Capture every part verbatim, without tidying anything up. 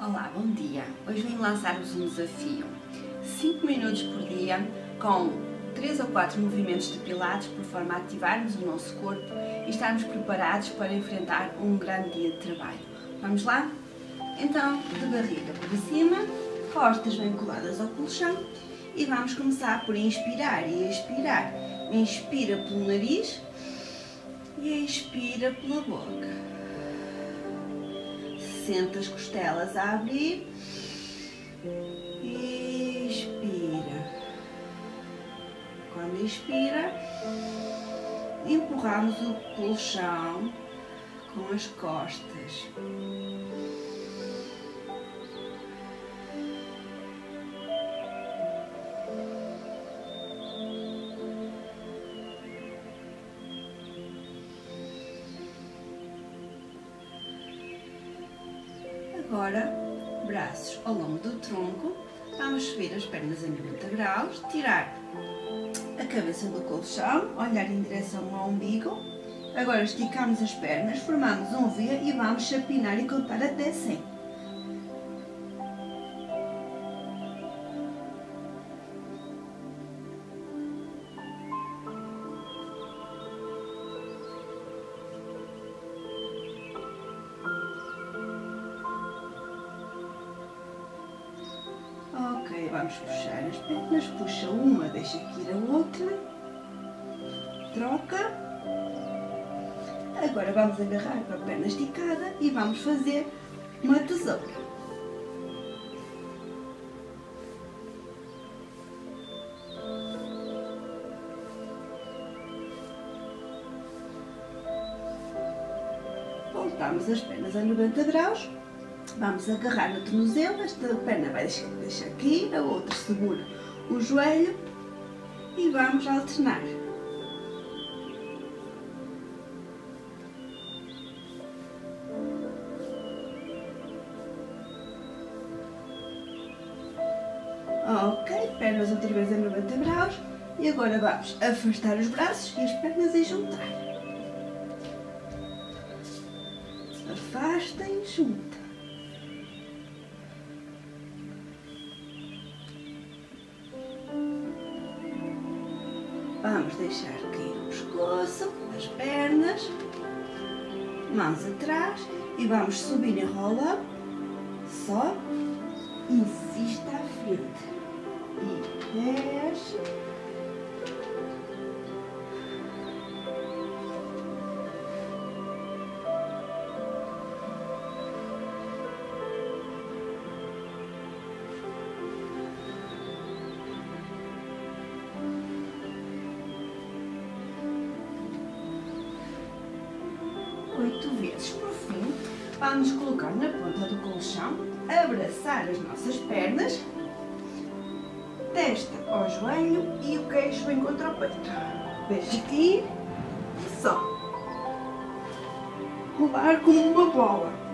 Olá, bom dia! Hoje venho lançar-vos um desafio. cinco minutos por dia com três ou quatro movimentos de pilates por forma a ativarmos o nosso corpo e estarmos preparados para enfrentar um grande dia de trabalho. Vamos lá? Então, de barriga para cima, costas bem coladas ao colchão e vamos começar por inspirar e expirar. Inspira pelo nariz e expira pela boca. Sente as costelas a abrir e expira. Quando expira, empurramos o colchão com as costas. Agora, braços ao longo do tronco, vamos subir as pernas em noventa graus, tirar a cabeça do colchão, olhar em direção ao umbigo. Agora esticamos as pernas, formamos um V e vamos chapinar e contar até cem. Ok, vamos puxar as pernas, puxa uma, deixa aqui a outra, troca. Agora vamos agarrar com a perna esticada e vamos fazer uma tesoura. Voltamos as pernas a noventa graus. Vamos agarrar no tornozelo, esta perna vai deixar aqui, a outra segura o joelho e vamos alternar. Ok, pernas outra vez a noventa graus e agora vamos afastar os braços e as pernas e juntar. Afasta e junta. Vamos deixar cair o pescoço, as pernas, mãos atrás e vamos subir em roll-up, sobe, insista à frente e desce. Oito vezes. Por fim, vamos colocar na ponta do colchão, abraçar as nossas pernas, testa ao joelho e o queixo bem contra o peito. Deixa aqui e só. Rolar como uma bola.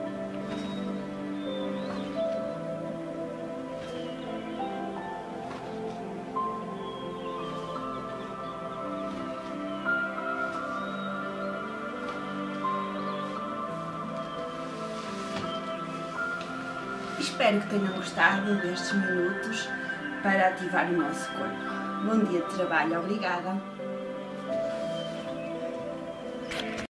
Espero que tenham gostado destes minutos para ativar o nosso corpo. Bom dia de trabalho, obrigada!